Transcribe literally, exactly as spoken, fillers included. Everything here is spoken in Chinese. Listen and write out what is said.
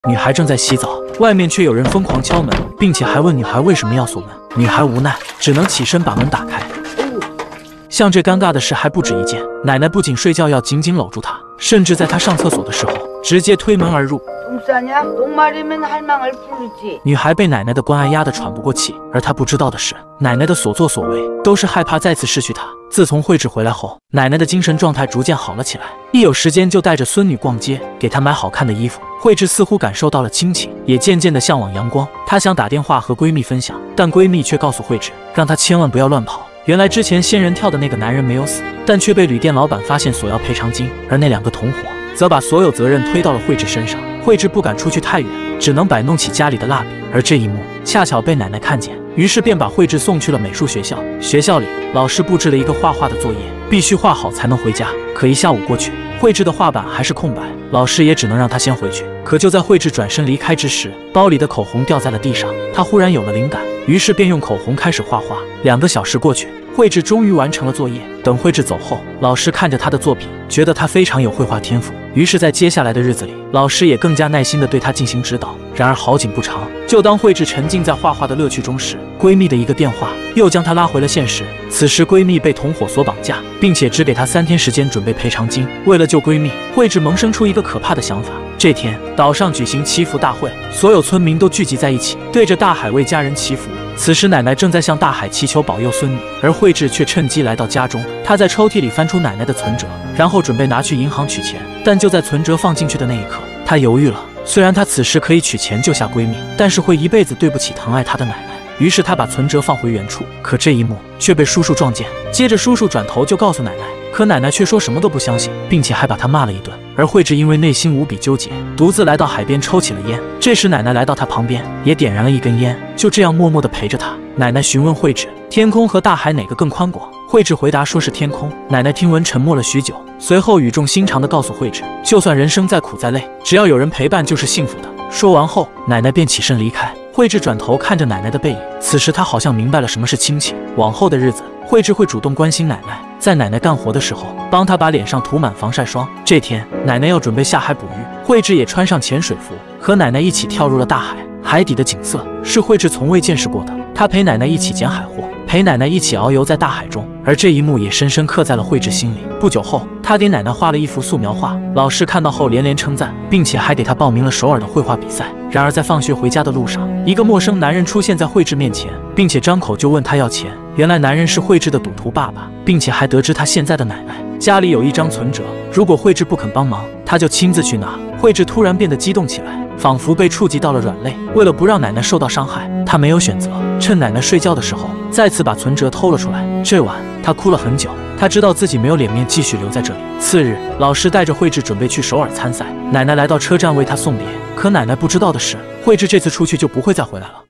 女孩正在洗澡，外面却有人疯狂敲门，并且还问女孩为什么要锁门。女孩无奈，只能起身把门打开。像这尴尬的事还不止一件，奶奶不仅睡觉要紧紧搂住她，甚至在她上厕所的时候直接推门而入。女孩被奶奶的关爱压得喘不过气，而她不知道的是，奶奶的所作所为都是害怕再次失去她。自从慧智回来后，奶奶的精神状态逐渐好了起来，一有时间就带着孙女逛街，给她买好看的衣服。慧智似乎感受到了亲情，也渐渐地向往阳光。她想打电话和闺蜜分享，但闺蜜却告诉慧智，让她千万不要乱跑。原来之前仙人跳的那个男人没有死，但却被旅店老板发现索要赔偿金，而那两个同伙则把所有责任推到了慧智身上。慧智不敢出去太远，只能摆弄起家里的蜡笔，而这一幕恰巧被奶奶看见，于是便把慧智送去了美术学校。学校里，老师布置了一个画画的作业，必须画好才能回家。可一下午过去，慧智的画板还是空白，老师也只能让她先回去。可就在慧智转身离开之时，包里的口红掉在了地上，她忽然有了灵感，于是便用口红开始画画。两个小时过去，慧智终于完成了作业。等慧智走后，老师看着她的作品，觉得她非常有绘画天赋，于是在接下来的日子里，老师也更加耐心地对她进行指导。然而好景不长，就当慧智沉浸在画画的乐趣中时，闺蜜的一个电话又将她拉回了现实。此时闺蜜被同伙所绑架，并且只给她三天时间准备赔偿金。为了救闺蜜，慧智萌生出一个可怕的想法。这天，岛上举行祈福大会，所有村民都聚集在一起，对着大海为家人祈福。此时奶奶正在向大海祈求保佑孙女，而慧智却趁机来到家中。她在抽屉里翻出奶奶的存折，然后准备拿去银行取钱。但就在存折放进去的那一刻，她犹豫了。虽然她此时可以取钱救下闺蜜，但是会一辈子对不起疼爱她的奶奶。于是她把存折放回原处，可这一幕却被叔叔撞见。接着叔叔转头就告诉奶奶，可奶奶却说什么都不相信，并且还把她骂了一顿。而慧智因为内心无比纠结，独自来到海边抽起了烟。这时奶奶来到她旁边，也点燃了一根烟，就这样默默地陪着她。奶奶询问慧智，天空和大海哪个更宽广？慧智回答说是天空。奶奶听闻沉默了许久，随后语重心长地告诉慧智，就算人生再苦再累，只要有人陪伴就是幸福的。说完后，奶奶便起身离开。慧智转头看着奶奶的背影，此时她好像明白了什么是亲情。往后的日子，慧智会主动关心奶奶，在奶奶干活的时候，帮她把脸上涂满防晒霜。这天，奶奶要准备下海捕鱼，慧智也穿上潜水服，和奶奶一起跳入了大海。海底的景色是慧智从未见识过的，她陪奶奶一起捡海货，陪奶奶一起遨游在大海中，而这一幕也深深刻在了慧智心里。不久后，她给奶奶画了一幅素描画，老师看到后连连称赞，并且还给她报名了首尔的绘画比赛。然而在放学回家的路上，一个陌生男人出现在慧智面前，并且张口就问她要钱。原来男人是慧智的赌徒爸爸，并且还得知他现在的奶奶家里有一张存折，如果慧智不肯帮忙，他就亲自去拿。慧智突然变得激动起来，仿佛被触及到了软肋。为了不让奶奶受到伤害，她没有选择，趁奶奶睡觉的时候再次把存折偷了出来。这晚她哭了很久，她知道自己没有脸面继续留在这里。次日，老师带着慧智准备去首尔参赛，奶奶来到车站为她送别。可奶奶不知道的是，慧智这次出去就不会再回来了。